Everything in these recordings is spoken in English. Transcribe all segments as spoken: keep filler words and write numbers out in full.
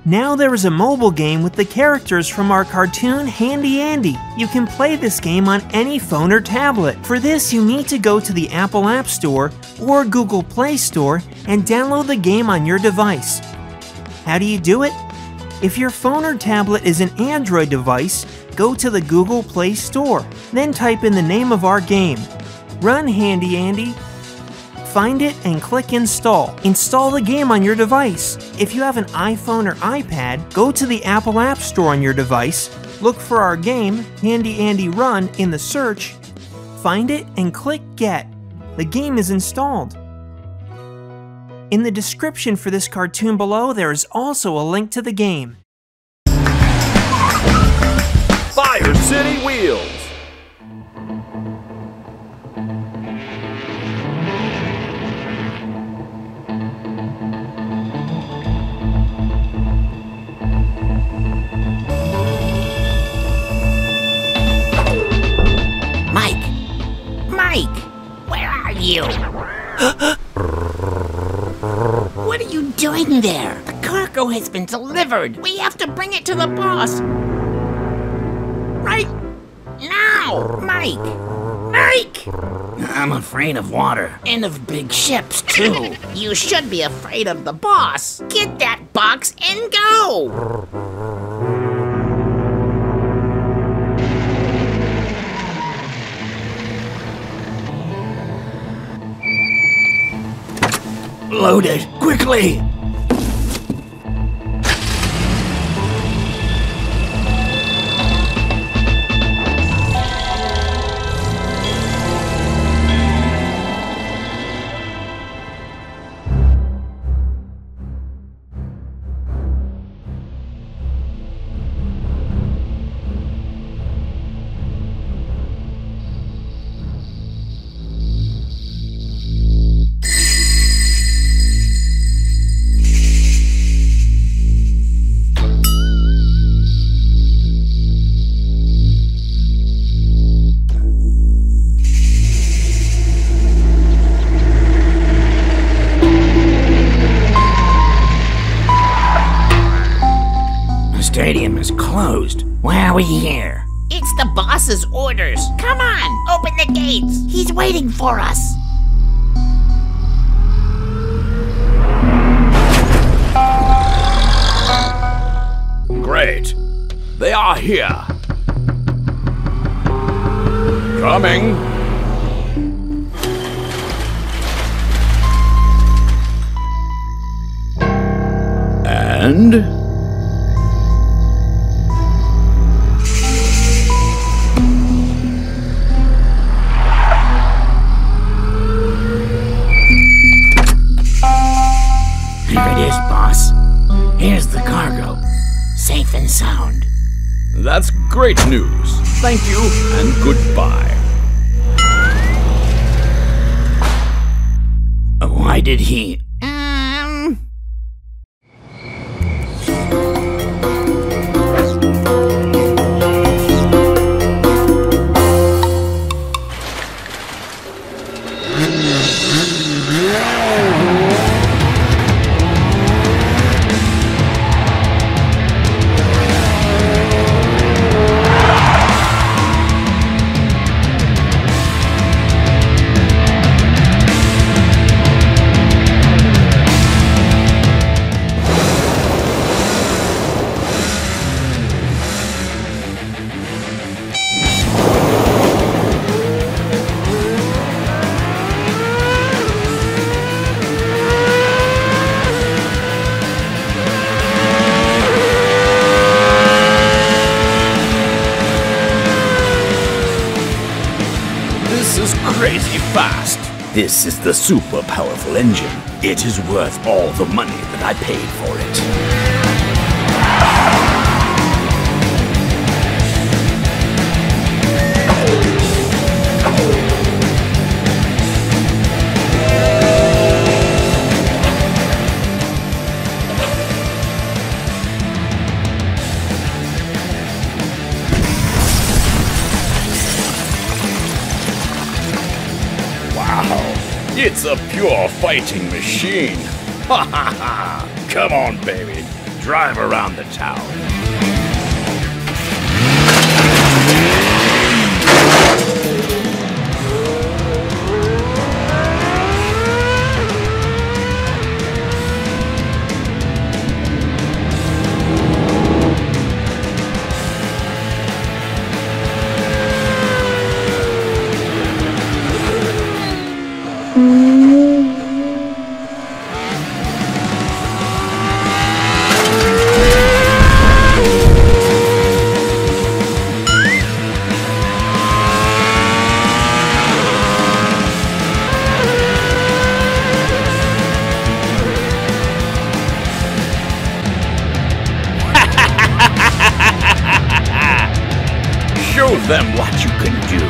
Now there is a mobile game with the characters from our cartoon Handy Andy. You can play this game on any phone or tablet. For this, you need to go to the Apple App Store or Google Play Store and download the game on your device. How do you do it? If your phone or tablet is an Android device, go to the Google Play Store, then type in the name of our game. Run Handy Andy. Find it and click Install. Install the game on your device. If you have an iPhone or iPad, go to the Apple App Store on your device, look for our game, Handy Andy Run, in the search, find it and click Get. The game is installed. In the description for this cartoon below, there is also a link to the game. Fire City Wheels! You. What are you doing there? The cargo has been delivered. We have to bring it to the boss. Right now, Mike. Mike! I'm afraid of water. And of big ships, too. You should be afraid of the boss. Get that box and go! Load it, quickly! The stadium is closed. Why are we here? It's the boss's orders. Come on, open the gates. He's waiting for us. Great. They are here. Coming. And... Here's the cargo, safe and sound. That's great news. Thank you and goodbye. Why did he... Um... Crazy fast. This is the super powerful engine. It is worth all the money that I paid for it. It's a pure fighting machine. Ha ha ha! Come on, baby. drive around the town. Show them what you can do.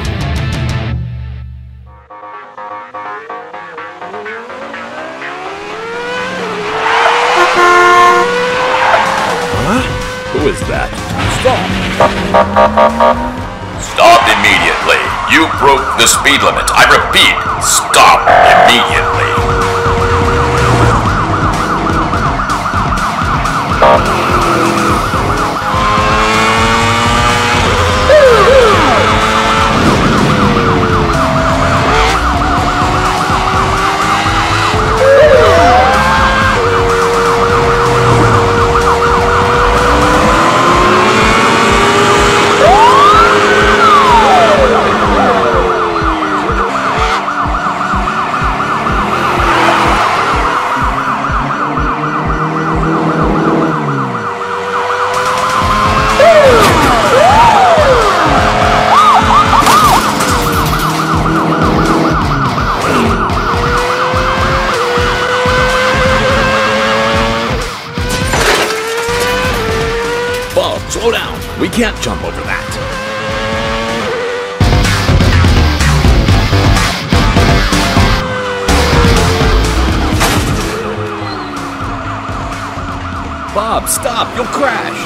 Huh? Who is that? Stop! Stop immediately. You broke the speed limit. I repeat, stop immediately. Slow down. We can't jump over that. Bob, stop. You'll crash.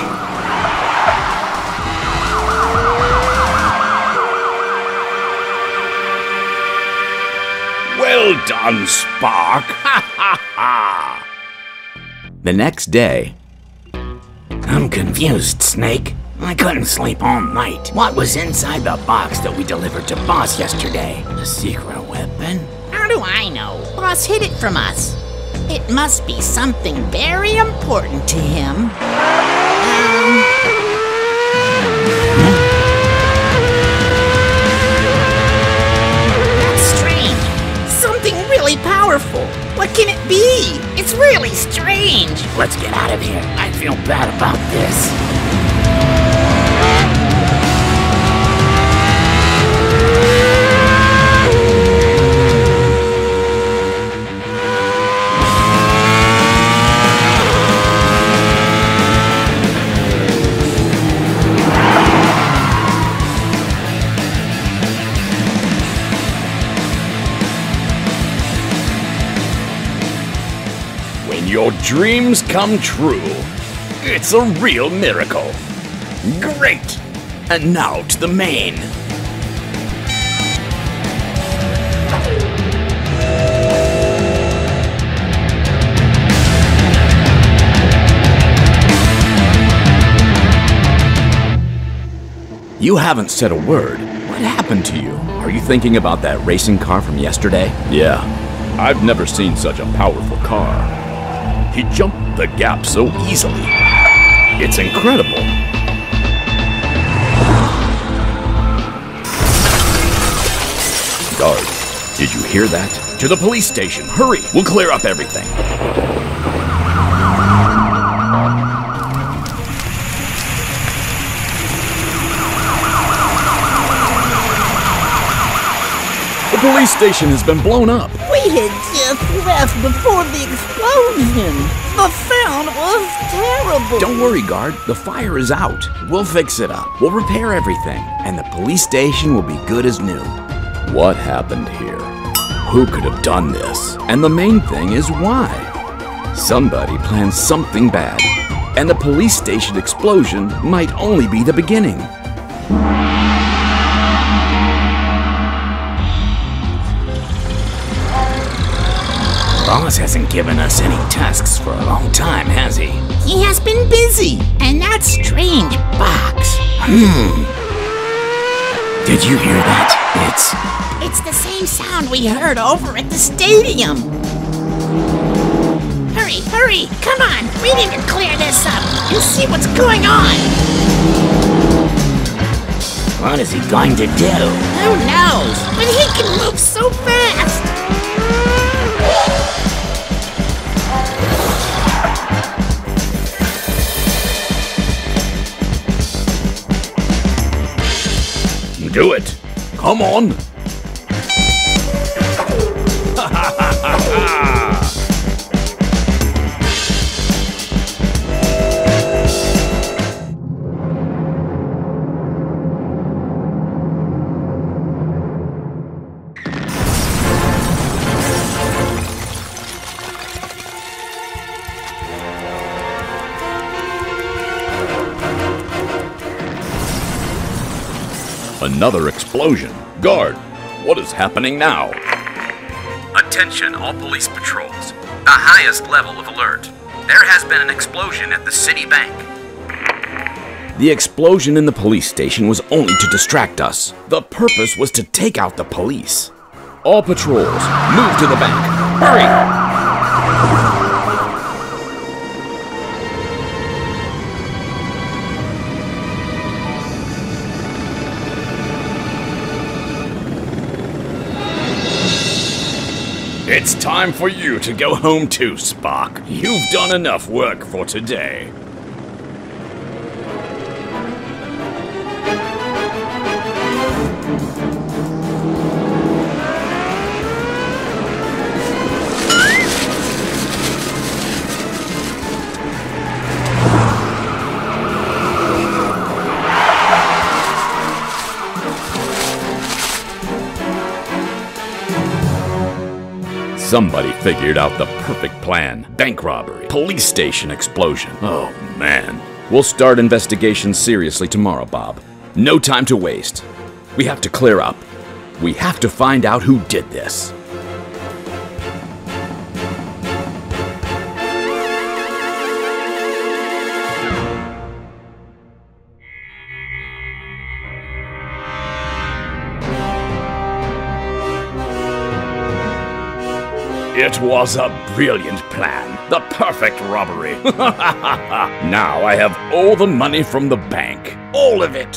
Well done, Spark. Ha ha ha. The next day, I'm confused, Snake. I couldn't sleep all night. What was inside the box that we delivered to Boss yesterday? A secret weapon? How do I know? Boss hid it from us. It must be something very important to him. Um... That's strange. Something really powerful. What can it be? It's really strange. Let's get out of here. I feel bad about this. when your dreams come true, it's a real miracle. Great! And now to the main. You haven't said a word. What happened to you? Are you thinking about that racing car from yesterday? Yeah, I've never seen such a powerful car. He jumped the gap so easily. It's incredible. Guard, did you hear that? To the police station, hurry! We'll clear up everything. The police station has been blown up. We had just left before the explosion. The sound was terrible. Don't worry, guard. The fire is out. We'll fix it up. We'll repair everything, and the police station will be good as new. What happened here? Who could have done this? And the main thing is why? Somebody planned something bad, and the police station explosion might only be the beginning. Boss hasn't given us any tasks for a long time, has he? He has been busy. And that strange box. Hmm. Did you hear that? It's... It's the same sound we heard over at the stadium. Hurry, hurry, come on. We need to clear this up and see what's going on. What is he going to do? Who knows? But he can move so fast. Do it. Come on. Another explosion. Guard, what is happening now? Attention all police patrols. The highest level of alert. There has been an explosion at the city bank. The explosion in the police station was only to distract us. The purpose was to take out the police. All patrols, move to the bank. Hurry! It's time for you to go home too, Spock. You've done enough work for today. Somebody figured out the perfect plan. Bank robbery, police station explosion. Oh, man. We'll start investigations seriously tomorrow, Bob. No time to waste. We have to clear up. We have to find out who did this. It was a brilliant plan. The perfect robbery. Now I have all the money from the bank. All of it.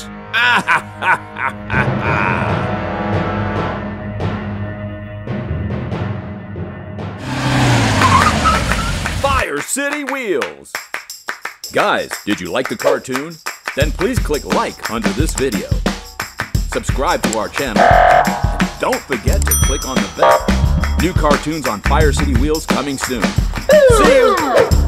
Fire City Wheels. Guys, did you like the cartoon? Then please click like under this video. Subscribe to our channel. And don't forget to click on the bell. New cartoons on Fire City Wheels coming soon. See you!